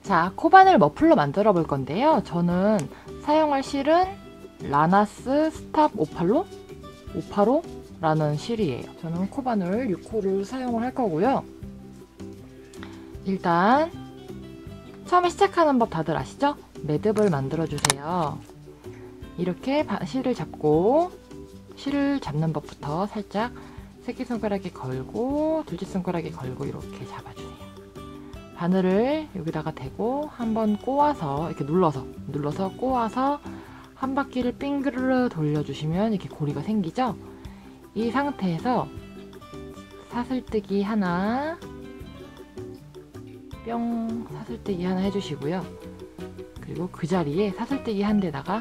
자, 코바늘 머플러 만들어 볼 건데요. 저는 사용할 실은 라나스 스탑 585라는 실이에요. 저는 코바늘 6호를 사용을 할 거고요. 일단 처음에 시작하는 법 다들 아시죠? 매듭을 만들어 주세요. 이렇게 실을 잡고, 실을 잡는 법부터 살짝 새끼손가락에 걸고 둘째 손가락에 걸고 이렇게 잡아주세요. 바늘을 여기다가 대고 한번 꼬아서 이렇게 눌러서 꼬아서 한 바퀴를 빙그르르 돌려주시면 이렇게 고리가 생기죠? 이 상태에서 사슬뜨기 하나, 뿅 사슬뜨기 하나 해주시고요. 그리고 그 자리에 사슬뜨기 한 데다가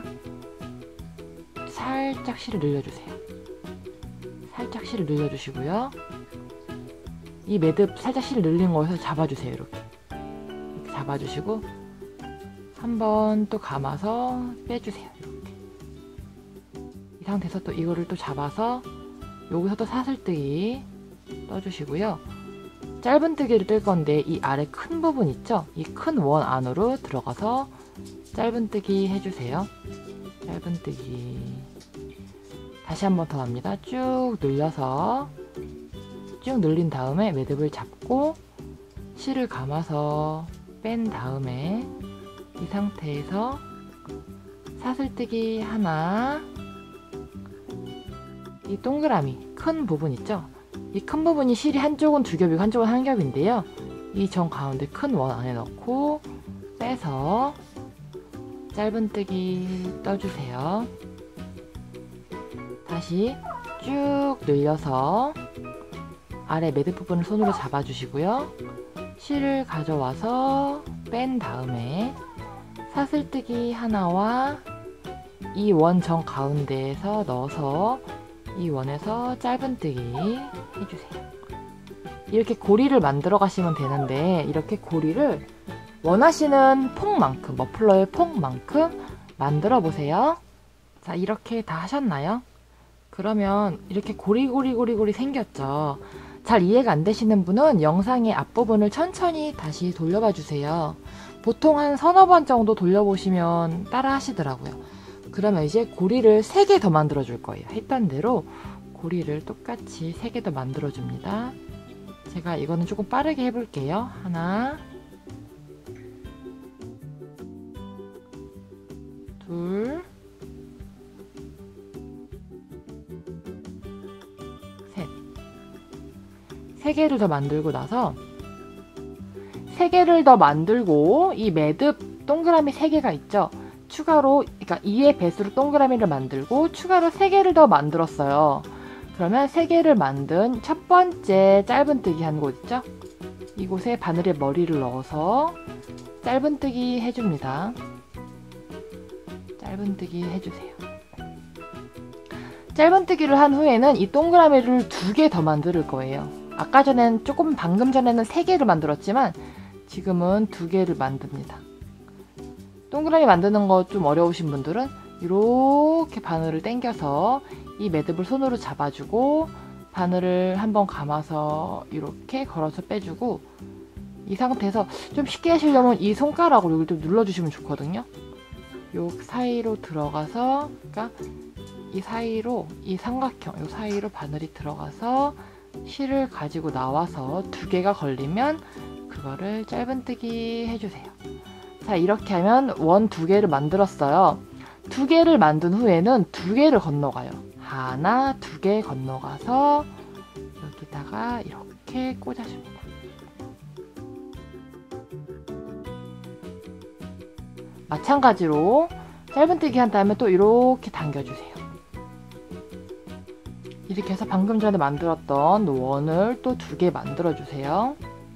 살짝 실을 늘려주세요. 살짝 실을 늘려주시고요. 이 매듭 살짝 실을 늘린 거에서 잡아주세요. 이렇게 잡아주시고 한 번 또 감아서 빼주세요. 이렇게 이 상태에서 또 이거를 또 잡아서 여기서 또 사슬뜨기 떠주시고요. 짧은뜨기를 뜰 건데 이 아래 큰 부분 있죠? 이 큰 원 안으로 들어가서 짧은뜨기 해주세요. 짧은뜨기 다시 한 번 더 합니다. 쭉 늘려서 쭉 늘린 다음에 매듭을 잡고 실을 감아서 뺀 다음에 이 상태에서 사슬뜨기 하나, 이 동그라미 큰 부분 있죠? 이 큰 부분이 실이 한쪽은 두 겹이고 한쪽은 한 겹인데요. 이 정 가운데 큰 원 안에 넣고 빼서 짧은뜨기 떠주세요. 다시 쭉 늘려서 아래 매듭 부분을 손으로 잡아주시고요. 실을 가져와서 뺀 다음에 사슬뜨기 하나와 이 원 정 가운데에서 넣어서 이 원에서 짧은뜨기 해주세요. 이렇게 고리를 만들어 가시면 되는데 이렇게 고리를 원하시는 폭만큼, 머플러의 폭만큼 만들어 보세요. 자, 이렇게 다 하셨나요? 그러면 이렇게 고리 생겼죠? 잘 이해가 안 되시는 분은 영상의 앞부분을 천천히 다시 돌려봐 주세요. 보통 한 서너 번 정도 돌려보시면 따라 하시더라고요. 그러면 이제 고리를 3개 더 만들어 줄 거예요. 했던 대로 고리를 똑같이 3개 더 만들어 줍니다. 제가 이거는 조금 빠르게 해볼게요. 하나, 둘, 셋. 3개를 더 만들고 나서 3개를 더 만들고 이 매듭 동그라미 3개가 있죠? 추가로, 그러니까 2의 배수로 동그라미를 만들고 추가로 3개를 더 만들었어요. 그러면 3개를 만든 첫 번째 짧은뜨기 한 곳 있죠? 이곳에 바늘에 머리를 넣어서 짧은뜨기 해줍니다. 짧은뜨기 해주세요. 짧은뜨기를 한 후에는 이 동그라미를 2개 더 만들 거예요. 아까 전엔 방금 전에는 3개를 만들었지만 지금은 2개를 만듭니다. 동그라미 만드는 거 좀 어려우신 분들은 이렇게 바늘을 당겨서 이 매듭을 손으로 잡아주고 바늘을 한번 감아서 이렇게 걸어서 빼주고 이 상태에서 좀 쉽게 하시려면 이 손가락으로 여기 좀 눌러주시면 좋거든요. 요 사이로 들어가서, 그러니까 이 사이로, 이 삼각형 요 사이로 바늘이 들어가서 실을 가지고 나와서 2개가 걸리면 그거를 짧은뜨기 해주세요. 자, 이렇게 하면 원 2개를 만들었어요. 2개를 만든 후에는 2개를 건너가요. 하나, 2개 건너가서 여기다가 이렇게 꽂아줍니다. 마찬가지로 짧은뜨기 한 다음에 또 이렇게 당겨주세요. 이렇게 해서 방금 전에 만들었던 원을 또 2개 만들어주세요.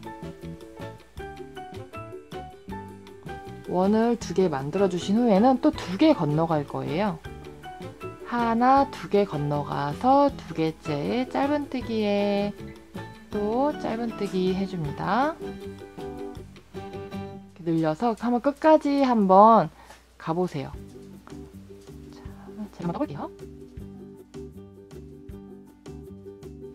원을 2개 만들어 주신 후에는 또 2개 건너갈 거예요. 하나, 2개 건너가서 2개째에 짧은뜨기에 또 짧은뜨기 해줍니다. 이렇게 늘려서 한번 끝까지 한번 가보세요. 자, 제가 한번 해볼게요.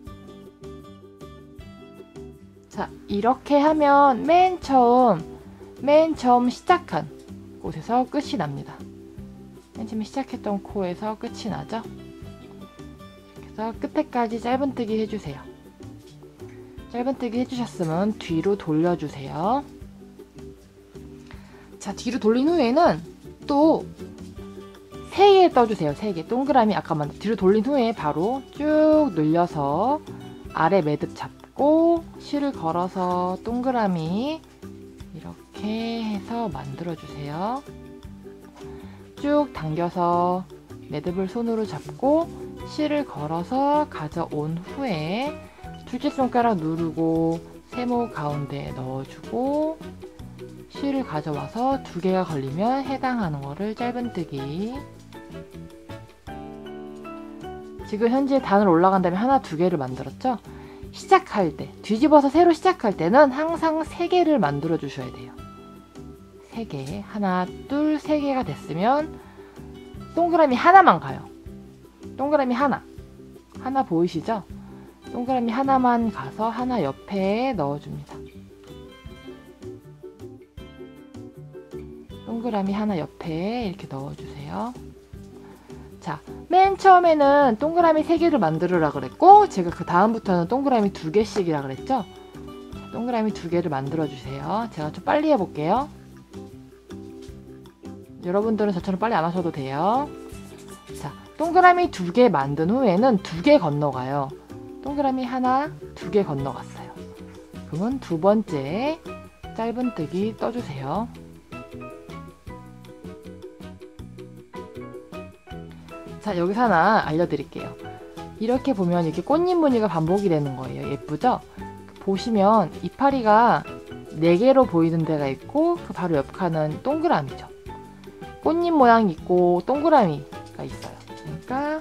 자, 이렇게 하면 맨 처음 맨 처음 시작한 곳에서 끝이 납니다. 맨 처음 시작했던 코에서 끝이 나죠. 그래서 끝에까지 짧은뜨기 해주세요. 짧은뜨기 해주셨으면 뒤로 돌려주세요. 자, 뒤로 돌린 후에는 또 3개 떠주세요. 3개. 동그라미 아까 뒤로 돌린 후에 바로 쭉 늘려서 아래 매듭 잡고 실을 걸어서 동그라미 이렇게 해서 만들어주세요. 쭉 당겨서 매듭을 손으로 잡고 실을 걸어서 가져온 후에 둘째 손가락 누르고 세모 가운데에 넣어주고 실을 가져와서 2개가 걸리면 해당하는 거를 짧은뜨기. 지금 현재 단을 올라간 다음에 하나, 2개를 만들었죠? 시작할 때, 뒤집어서 새로 시작할 때는 항상 3개를 만들어 주셔야 돼요. 3개, 하나, 둘, 3개가 됐으면 동그라미 하나만 가요. 동그라미 하나 보이시죠? 동그라미 하나만 가서 하나 옆에 넣어줍니다. 동그라미 하나 옆에 이렇게 넣어주세요. 자, 맨 처음에는 동그라미 3개를 만들으라 그랬고 제가 그 다음부터는 동그라미 2개씩이라 그랬죠? 동그라미 2개를 만들어 주세요. 제가 좀 빨리 해볼게요. 여러분들은 저처럼 빨리 안 하셔도 돼요. 자, 동그라미 2개 만든 후에는 2개 건너가요. 동그라미 하나, 2개 건너갔어요. 그러면 두 번째 짧은뜨기 떠주세요. 자, 여기서 하나 알려드릴게요. 이렇게 보면 이렇게 꽃잎 무늬가 반복이 되는 거예요. 예쁘죠? 보시면 이파리가 4개로 보이는 데가 있고 그 바로 옆 칸은 동그라미죠. 꽃잎 모양이 있고 동그라미가 있어요. 그러니까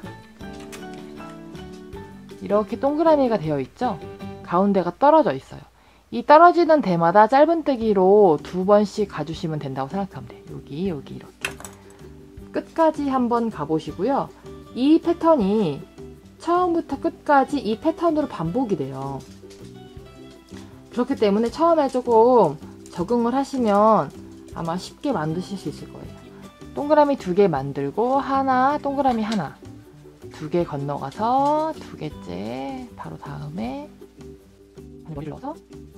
이렇게 동그라미가 되어 있죠? 가운데가 떨어져 있어요. 이 떨어지는 데마다 짧은뜨기로 2번씩 가주시면 된다고 생각하면 돼요. 여기 이렇게 끝까지 한번 가보시고요. 이 패턴이 처음부터 끝까지 이 패턴으로 반복이 돼요. 그렇기 때문에 처음에 조금 적응을 하시면 아마 쉽게 만드실 수 있을 거예요. 동그라미 2개 만들고 하나, 동그라미 하나 2개 건너가서 2개째 바로 다음에 머리를 넣어서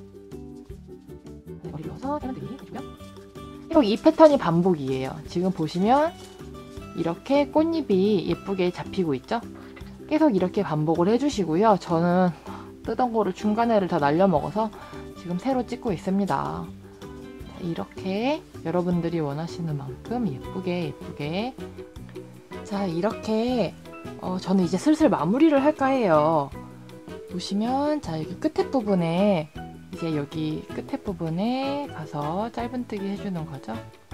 짧은뜨기 해주고요. 계속 이 패턴이 반복이에요. 지금 보시면 이렇게 꽃잎이 예쁘게 잡히고 있죠? 계속 이렇게 반복을 해주시고요. 저는 뜨던 거를 중간에를 다 날려먹어서 지금 새로 찍고 있습니다. 자, 이렇게 여러분들이 원하시는 만큼 예쁘게 자, 이렇게 저는 이제 슬슬 마무리를 할까 해요. 보시면 자, 여기 끝에 부분에 이제 여기 끝에 부분에 가서 짧은뜨기 해주는 거죠.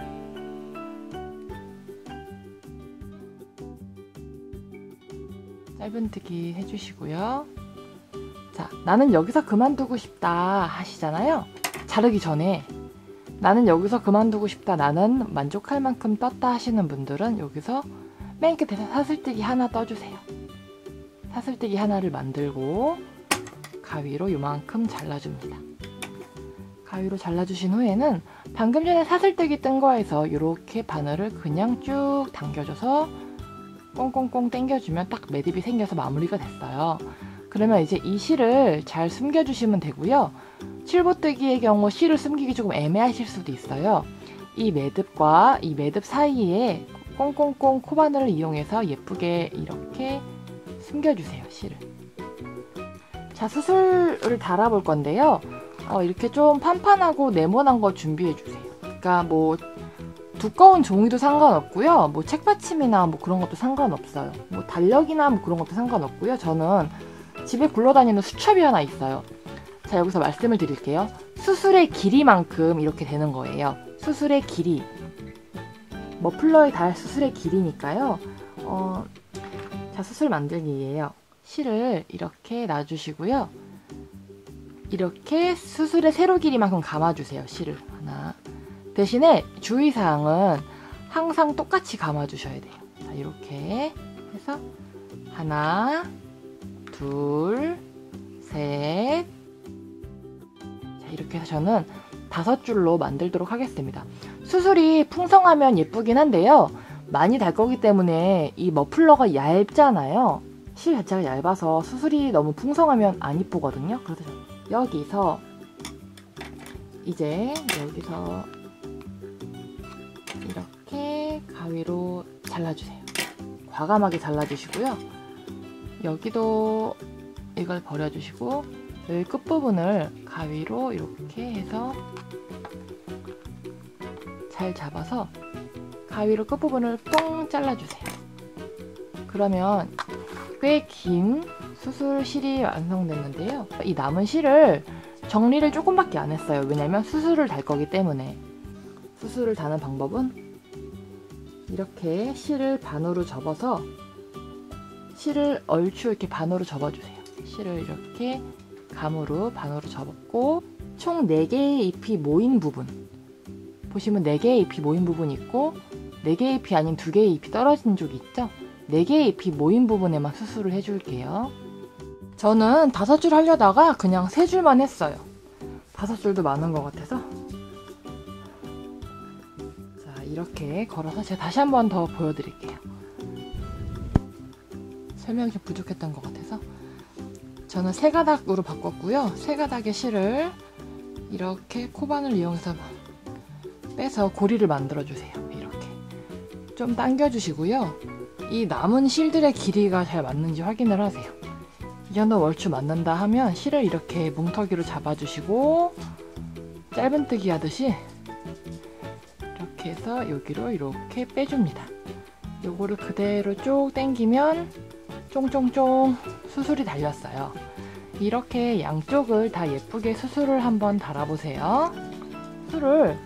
짧은뜨기 해주시고요. 자, 나는 여기서 그만두고 싶다 하시잖아요. 자르기 전에 나는 여기서 그만두고 싶다, 나는 만족할 만큼 떴다 하시는 분들은 여기서 맨 끝에서 사슬뜨기 하나 떠주세요. 사슬뜨기 하나를 만들고 가위로 요만큼 잘라줍니다. 가위로 잘라주신 후에는 방금 전에 사슬뜨기 뜬 거에서 이렇게 바늘을 그냥 쭉 당겨줘서 꽁꽁꽁 당겨주면 딱 매듭이 생겨서 마무리가 됐어요. 그러면 이제 이 실을 잘 숨겨주시면 되고요. 칠보뜨기의 경우 실을 숨기기 조금 애매하실 수도 있어요. 이 매듭과 이 매듭 사이에 꽁꽁꽁 코바늘을 이용해서 예쁘게 이렇게 숨겨주세요, 실을. 자, 수술을 달아볼 건데요. 이렇게 좀 판판하고 네모난 거 준비해주세요. 그러니까 뭐 두꺼운 종이도 상관없고요. 뭐 책받침이나 뭐 그런 것도 상관없어요. 뭐 달력이나 뭐 그런 것도 상관없고요. 저는 집에 굴러다니는 수첩이 하나 있어요. 자, 여기서 말씀을 드릴게요. 수술의 길이만큼 이렇게 되는 거예요. 수술의 길이. 머플러에 달 수술의 길이니까요. 자, 수술 만들기예요. 실을 이렇게 놔주시고요. 이렇게 수술의 세로 길이만큼 감아주세요. 실을 하나. 대신에 주의사항은 항상 똑같이 감아주셔야 돼요. 자, 이렇게 해서 하나, 둘, 셋. 자, 이렇게 해서 저는 5줄로 만들도록 하겠습니다. 수술이 풍성하면 예쁘긴 한데요. 많이 달 거기 때문에 이 머플러가 얇잖아요. 실 자체가 얇아서 수술이 너무 풍성하면 안 이쁘거든요. 그래서 여기서 이제 여기서 이렇게 가위로 잘라주세요. 과감하게 잘라주시고요. 여기도 이걸 버려주시고 여기 끝부분을 가위로 이렇게 해서 잘 잡아서 가위로 끝부분을 뻥 잘라주세요. 그러면 꽤 긴 수술실이 완성됐는데요. 이 남은 실을 정리를 조금밖에 안 했어요. 왜냐면 수술을 달 거기 때문에. 수술을 다는 방법은 이렇게 실을 반으로 접어서 실을 얼추 이렇게 반으로 접어주세요. 실을 이렇게 감으로 반으로 접었고 총 4개의 잎이 모인 부분 보시면 4개의 잎이 모인 부분이 있고 4개의 잎이 아닌 2개의 잎이 떨어진 쪽이 있죠? 4개의 잎이 모인 부분에만 수술을 해줄게요. 저는 5줄 하려다가 그냥 3줄만 했어요. 5줄도 많은 것 같아서. 자, 이렇게 걸어서 제가 다시 한 번 더 보여드릴게요. 설명이 좀 부족했던 것 같아서. 저는 3가닥으로 바꿨고요. 3가닥의 실을 이렇게 코반을 이용해서 빼서 고리를 만들어주세요. 이렇게. 좀 당겨주시고요. 이 남은 실들의 길이가 잘 맞는지 확인을 하세요. 이 정도 얼추 맞는다 하면 실을 이렇게 뭉텅이로 잡아주시고 짧은뜨기 하듯이 이렇게 해서 여기로 이렇게 빼줍니다. 요거를 그대로 쭉 당기면 쫑쫑쫑 수술이 달렸어요. 이렇게 양쪽을 다 예쁘게 수술을 한번 달아보세요. 수술을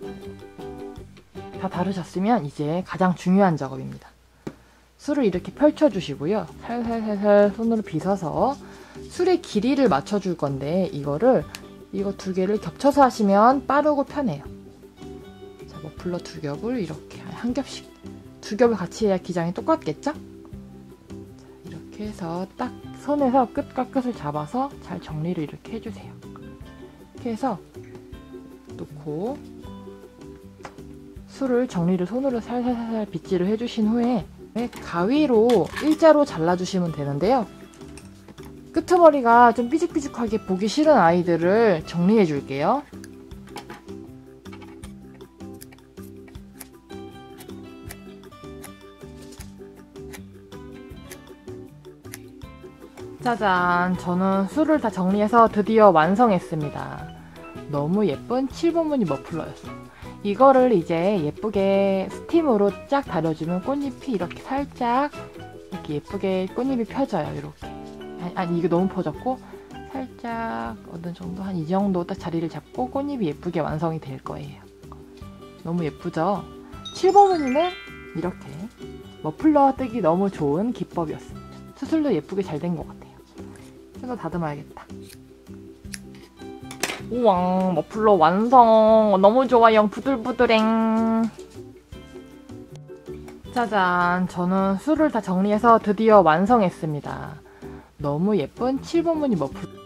다 다루셨으면 이제 가장 중요한 작업입니다. 술을 이렇게 펼쳐주시고요. 살살살살 손으로 빗어서 술의 길이를 맞춰줄 건데 이거 2개를 겹쳐서 하시면 빠르고 편해요. 자, 머플러 2겹을 이렇게 한 겹씩 2겹을 같이 해야 기장이 똑같겠죠? 자, 이렇게 해서 딱 손에서 끝과 끝을 잡아서 잘 정리를 이렇게 해주세요. 이렇게 해서 놓고 술을 정리를 손으로 살살살살 빗질을 해주신 후에 가위로 일자로 잘라주시면 되는데요. 끄트머리가 좀 삐죽삐죽하게 보기 싫은 아이들을 정리해 줄게요. 짜잔! 저는 술을 다 정리해서 드디어 완성했습니다. 너무 예쁜 7번 무늬 머플러였어요. 이거를 이제 예쁘게 스팀으로 쫙 다려주면 꽃잎이 이렇게 살짝 이렇게 예쁘게 꽃잎이 펴져요. 이렇게. 아니 이게 너무 퍼졌고 살짝 어느 정도 한 이 정도 딱 자리를 잡고 꽃잎이 예쁘게 완성이 될 거예요. 너무 예쁘죠? 7번 무늬는 이렇게 머플러 뜨기 너무 좋은 기법이었습니다. 수술도 예쁘게 잘 된 것 같아요. 좀 더 다듬어야겠다. 우와, 머플러 완성! 너무 좋아요. 부들부들행. 짜잔, 저는 술을 다 정리해서 드디어 완성했습니다. 너무 예쁜 7번 무늬 머플러.